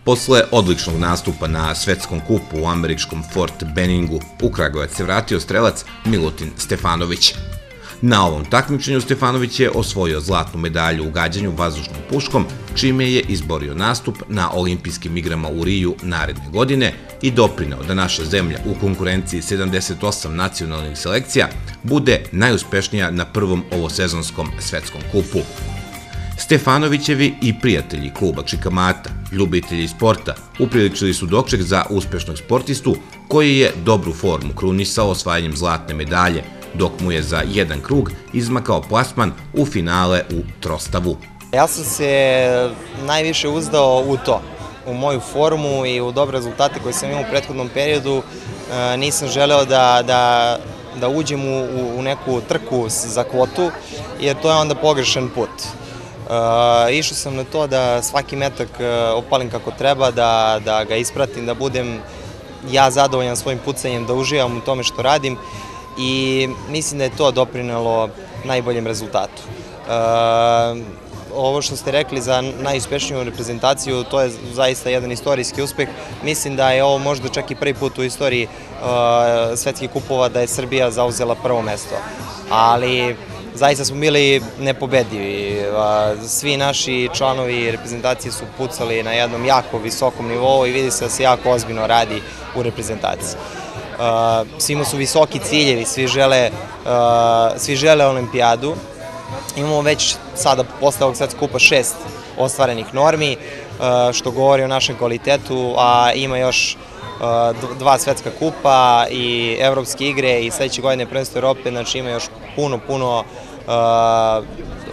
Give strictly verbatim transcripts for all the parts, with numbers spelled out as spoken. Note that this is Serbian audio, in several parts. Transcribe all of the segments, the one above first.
Posle odličnog nastupa na svetskom kupu u američkom Fort Benningu, u Kragujevac se vratio strelac Milutin Stefanović. Na ovom takmičenju Stefanović je osvojio zlatnu medalju u gađanju vazdušnom puškom, čime je izborio nastup na olimpijskim igrama u Riju naredne godine i doprineo da naša zemlja u konkurenciji sedamdeset osam nacionalnih selekcija bude najuspešnija na prvom ovosezonskom svetskom kupu. Stefanovićevi i prijatelji kluba Čikamata, ljubitelji sporta, upriličili su doček za uspešnog sportistu koji je dobru formu krunisao osvajanjem zlatne medalje, dok mu je za jedan krug izmakao plasman u finale u Trostavu. Ja sam se najviše uzdao u to, u moju formu i u dobre rezultate koje sam imao u prethodnom periodu. Nisam želeo da, da, da uđem u, u neku trku za kvotu, jer to je onda pogrešan put. Uh, išao sam na to da svaki metak uh, opalim kako treba, da, da ga ispratim, da budem ja zadovoljan svojim pucanjem, da uživam u tome što radim i mislim da je to doprinelo najboljem rezultatu. Uh, ovo što ste rekli za najuspešniju reprezentaciju, to je zaista jedan istorijski uspeh. Mislim da je ovo možda čak i prvi put u istoriji uh, svetskih kupova da je Srbija zauzela prvo mesto. Ali zaista smo bili nepobedivi. Svi naši članovi reprezentacije su pucali na jednom jako visokom nivou i vidi se da se jako ozbiljno radi u reprezentaciji. Svima su visoki ciljevi, svi žele, svi žele olimpijadu. Imamo već sada posle ovog svetskog kupa šest ostvarenih normi, što govori o našem kvalitetu, a ima još dva svetska kupa i evropske igre i sledeće godine prvenstvo Evrope, znači ima još puno, puno uh,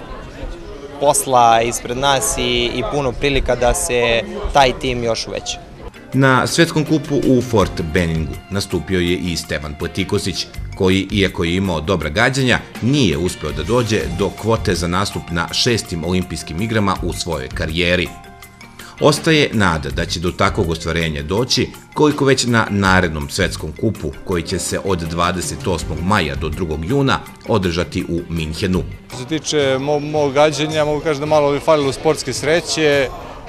posla ispred nas i, i puno prilika da se taj tim još uveća. Na svetskom kupu u Fort Benningu nastupio je i Stevan Pletikosić, koji, iako je imao dobra gađanja, nije uspeo da dođe do kvote za nastup na šestim olimpijskim igrama u svojoj karijeri. Ostaje nada da će do takvog ostvarenja doći, koliko već na narednom svetskom kupu, koji će se od dvadeset osmog maja do drugog juna održati u Minhenu. Što se tiče mog gađanja, mogu kažem da malo je falilo sportske sreće.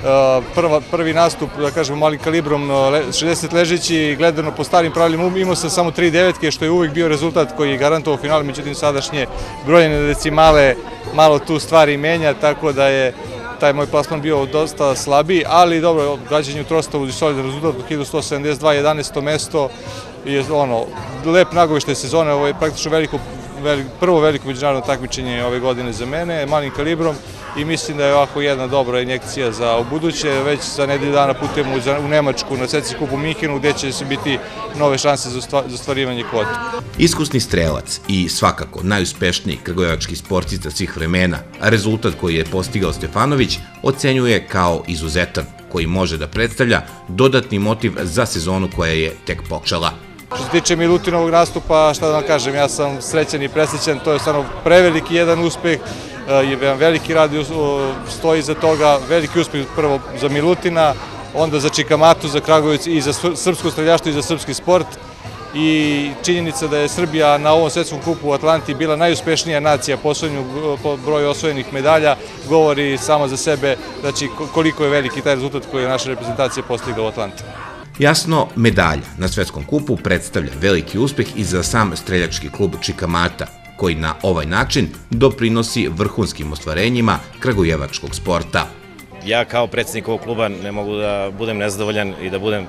Prvi nastup, da kažemo, malim kalibrom, šezdeset ležeći, gledano po starim pravilima, imao sam samo tri devetke, što je uvijek bio rezultat koji je garantovao finale, međutim sadašnje brojene decimale malo tu stvari menja, tako da je taj moj plasman bio dosta slabiji, ali dobro, gađanje u Trostavu je solidan rezultat od hiljadu sto sedamdeset dva, jedanaesto mesto i ono, lep nagoveštaj sezone, ovo je praktično veliko, veliko, prvo veliko međunarodno takmičenje ove godine za mene, malim kalibrom i mislim da je ovako jedna dobra injekcija za ubuduće. Već za nedelju dana putujemo u Nemačku na svetski kup u Minhenu gde će se biti nove šanse za ostvarivanje kvote. Iskusni strelac i svakako najuspešniji kragujevački sportista svih vremena, a rezultat koji je postigao Stefanović ocenjuje kao izuzetan, koji može da predstavlja dodatni motiv za sezonu koja je tek počela. Što se tiče Milutinovog nastupa, šta da vam kažem, ja sam srećan i presrećan, to je stvarno preveliki jedan uspeh, jedan veliki rad stoji iza toga, veliki uspeh prvo za Milutina, onda za Čikamatu, za Kragujevac i za srpsko streljaštvo i za srpski sport. I činjenica da je Srbija na ovom svetskom kupu u Atlanti bila najuspešnija nacija po broju osvojenih medalja, govori sama za sebe, znači koliko je veliki taj rezultat koji je naša reprezentacija postigla u Atlanti. Jasno, medalja na svetskom kupu predstavlja veliki uspeh i za sam streljački klub Čikamata, koji na ovaj način doprinosi vrhunskim ostvarenjima kragujevačkog sporta. Ja kao predsjednik ovog kluba ne mogu da budem nezadovoljan i da budem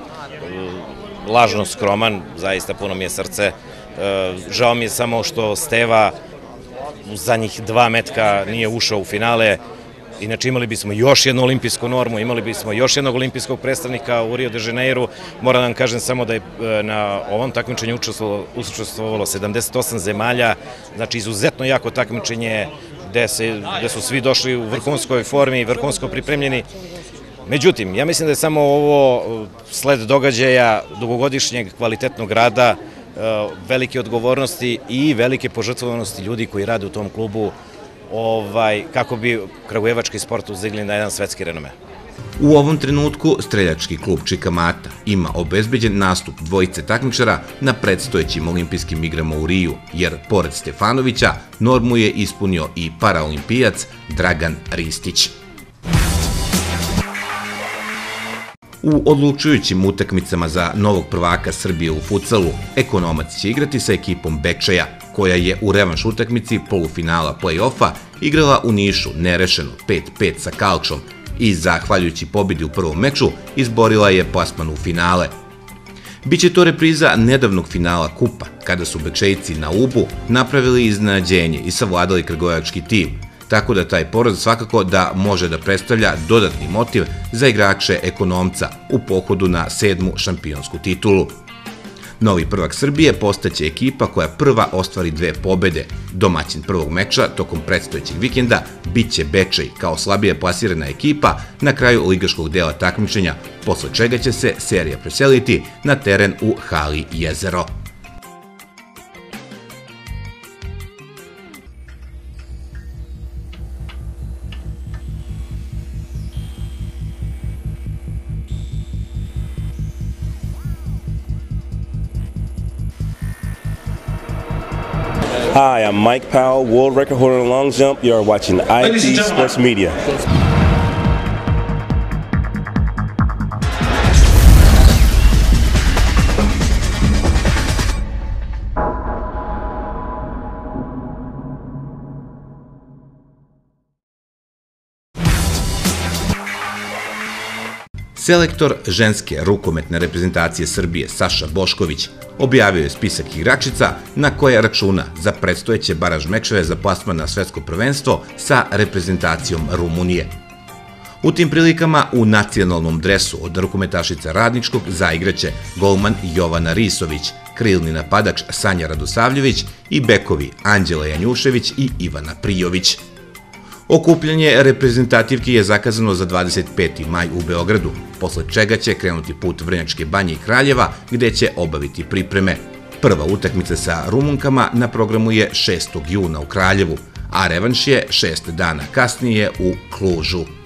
lažno skroman, zaista puno mi je srce. Žao mi je samo što Steva u zadnjih dva metka nije ušao u finale. Inače imali bismo još jednu olimpijsku normu, imali bismo još jednog olimpijskog predstavnika u Rio de Janeiru. Moram da vam kažem samo da je na ovom takmičenju učestvovalo sedamdeset osam zemalja, znači izuzetno jako takmičenje gde su svi došli u vrhunskoj formi i vrhunsko pripremljeni. Međutim, ja mislim da je samo ovo sled događaja dugogodišnjeg kvalitetnog rada, velike odgovornosti i velike požrtvovanosti ljudi koji rade u tom klubu, kako bi kragujevački sport uzdigli na jedan svetski renome. U ovom trenutku streljački klub Čikamata ima obezbeđen nastup dvojice takmičara na predstojećim olimpijskim igrama u Riju, jer pored Stefanovića normu je ispunio i paraolimpijac Dragan Ristić. U odlučujućim utakmicama za novog prvaka Srbije u futsalu, Ekonomac će igrati sa ekipom Bečeja, koja je u revanš utakmici polufinala play-offa igrala u Nišu nerešeno pet pet sa Kalčom i, zahvaljujući pobjedi u prvom meču, izborila je plasman u finale. Biće to repriza nedavnog finala kupa, kada su Bečejci na Ubu napravili iznenađenje i savladali kragujevački tim, tako da taj poraz svakako da može da predstavlja dodatni motiv za igrače Ekonomca u pohodu na sedmu šampionsku titulu. Novi prvak Srbije postaće ekipa koja prva ostvari dve pobede. Domaćin prvog meča tokom predstojećeg vikenda biće Bečej kao slabije plasirana ekipa na kraju ligaškog dela takmičenja, posle čega će se serija preseliti na teren u hali Jezero. Hi, I'm Mike Powell, world record holder in long jump. You are watching I T Sports Media. Selektor ženske rukometne reprezentacije Srbije Saša Bošković objavio je spisak igračica na koje računa za predstojeće baraž mečeve za plasman na svetsko prvenstvo sa reprezentacijom Rumunije. U tim prilikama u nacionalnom dresu od rukometašica Radničkog zaigraće golman Jovana Risović, krilni napadač Sanja Radosavljević i bekovi Anđela Janjušević i Ivana Prijović. Okupljanje reprezentativki je zakazano za dvadeset peti maj u Beogradu, posle čega će krenuti put Vrnjačke Banje i Kraljeva, gde će obaviti pripreme. Prva utakmica sa Rumunkama na programu je šestog juna u Kraljevu, a revanš je šest dana kasnije u Klužu.